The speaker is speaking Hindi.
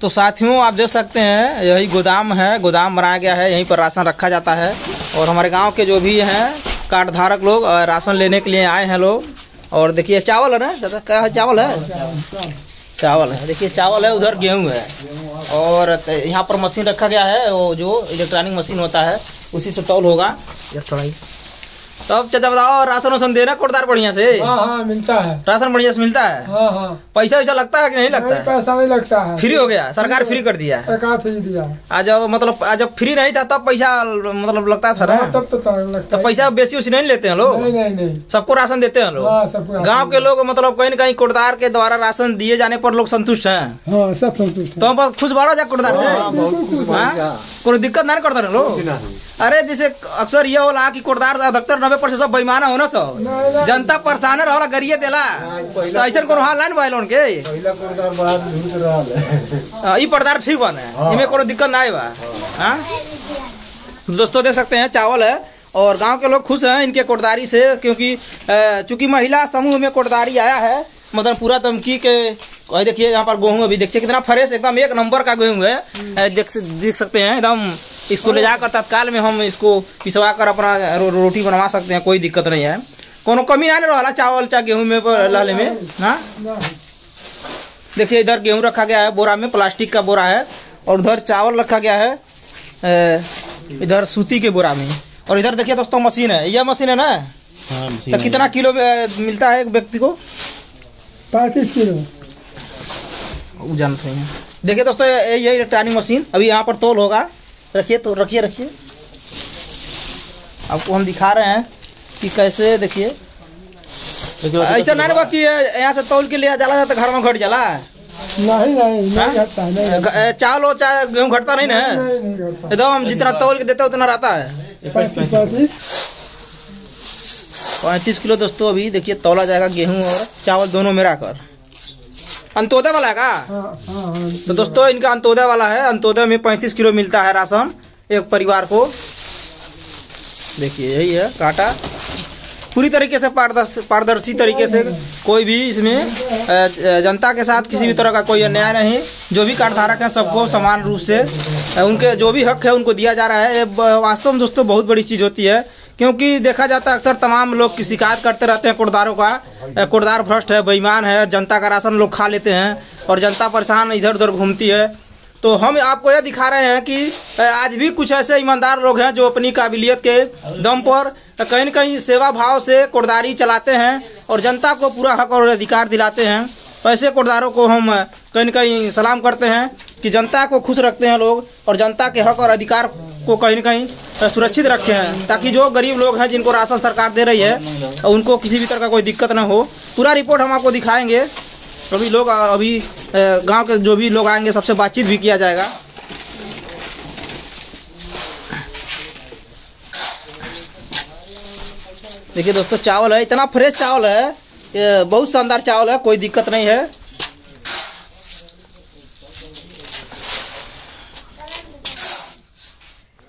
तो साथियों आप देख सकते हैं यही गोदाम है, गोदाम बनाया गया है, यहीं पर राशन रखा जाता है। और हमारे गांव के जो भी हैं कार्ड धारक लोग राशन लेने के लिए आए हैं लोग। और देखिए चावल है ना, ज़्यादा क्या है, चावल है, चावल है, देखिए चावल है, उधर गेहूं है। और यहाँ पर मशीन रखा गया है, वो जो इलेक्ट्रॉनिक मशीन होता है उसी से तौल होगा। यस थोड़ा ही तब चाचा बताओ, राशन वासन देना कोटदार बढ़िया से? हाँ मिलता है, राशन बढ़िया से मिलता है। हाँ पैसा वैसा लगता है कि नहीं लगता है? पैसा नहीं लगता है, फ्री हो गया, सरकार फ्री कर दिया है। सरकार फ्री दिया। आज जब फ्री नहीं था तब पैसा मतलब लगता था ना, तब तो लगता तो पैसा बेसी उसी नहीं लेते हैं लोग। नहीं सबको राशन देते हैं लोग। गांव के लोग मतलब कहीं न कहीं कोटदार के द्वारा राशन दिए जाने पर लोग संतुष्ट हैं। सब संतुष्ट। तो हम खुश बाड़ा जा कोटदार से, कोई दिक्कत नहीं करता लोग। अरे जैसे अक्सर ये होला कि कोटदार अधिकतर 90% सब बेईमाना होना सब, जनता परेशान रहा गरिए देला, तो ऐसा कोनो हाल नहीं भाई लोन के। ई पर्दार ठीक बने, इनमें कोनो दिक्कत नहीं बा। हाँ दोस्तों देख सकते हैं चावल है और गांव के लोग खुश हैं इनके कोटदारी से, क्योंकि चूंकि महिला समूह में कोटदारी आया है मतलब पूरा धमकी के। देखिए यहाँ पर गेहूँ अभी देखिए कितना फ्रेश एकदम एक नंबर का गेहूँ है, देख सकते हैं एकदम। इसको ले जाकर तत्काल में हम इसको पिसवा कर अपना रोटी बनवा सकते हैं, कोई दिक्कत नहीं है, कोनो कमी नहीं रहा चावल चाहे गेहूँ में लाले में। हाँ देखिए इधर गेहूँ रखा गया है बोरा में, प्लास्टिक का बोरा है, और उधर चावल रखा गया है इधर सूती के बोरा में। और इधर देखिए दोस्तों मशीन है, यह मशीन है ना। हाँ, तो कितना किलो मिलता है एक व्यक्ति को? 35 किलो जानते हैं। देखिए दोस्तों ये इलेक्ट्रॉनिक मशीन अभी यहाँ पर तौल होगा। रखिए तो रखिए आपको हम दिखा रहे हैं कि कैसे। देखिए ऐसा नहीं बा कि यहाँ से तौल के लिए जाला जाता घर में घट जाला। नहीं घटता, चावल हो चाहे गेहूँ घटता नहीं ना, एकदम हम जितना तौल के देते उतना रहता है। 35 किलो दोस्तों अभी देखिए तौला जाएगा गेहूँ और चावल दोनों मिला कर। अंत्योदय वाला है का? तो दोस्तों इनका अंत्योदय वाला है, अंत्योदय में 35 किलो मिलता है राशन एक परिवार को। देखिए यही है काटा, पूरी तरीके से पारदर्शी तरीके से, कोई भी इसमें जनता के साथ किसी भी तरह का कोई अन्याय नहीं। जो भी कार्ड धारक हैं सबको समान रूप से उनके जो भी हक है उनको दिया जा रहा है। ये वास्तव में दोस्तों बहुत बड़ी चीज़ होती है, क्योंकि देखा जाता है अक्सर तमाम लोग की शिकायत करते रहते हैं कोटदारों का, कोटदार भ्रष्ट है, बेईमान है, जनता का राशन लोग खा लेते हैं और जनता परेशान इधर उधर घूमती है। तो हम आपको यह दिखा रहे हैं कि आज भी कुछ ऐसे ईमानदार लोग हैं जो अपनी काबिलियत के दम पर कहीं न कहीं सेवा भाव से कोटदारी चलाते हैं और जनता को पूरा हक और अधिकार दिलाते हैं। ऐसे कोटदारों को हम कहीं न कहीं सलाम करते हैं कि जनता को खुश रखते हैं लोग और जनता के हक और अधिकार को कहीं न कहीं सुरक्षित रखे हैं, ताकि जो गरीब लोग हैं जिनको राशन सरकार दे रही है उनको किसी भी तरह का कोई दिक्कत ना हो। पूरा रिपोर्ट हम आपको दिखाएंगे। अभी गांव के जो भी लोग आएंगे सबसे बातचीत भी किया जाएगा। देखिए दोस्तों चावल है, इतना फ्रेश चावल है, ये बहुत शानदार चावल है, कोई दिक्कत नहीं है।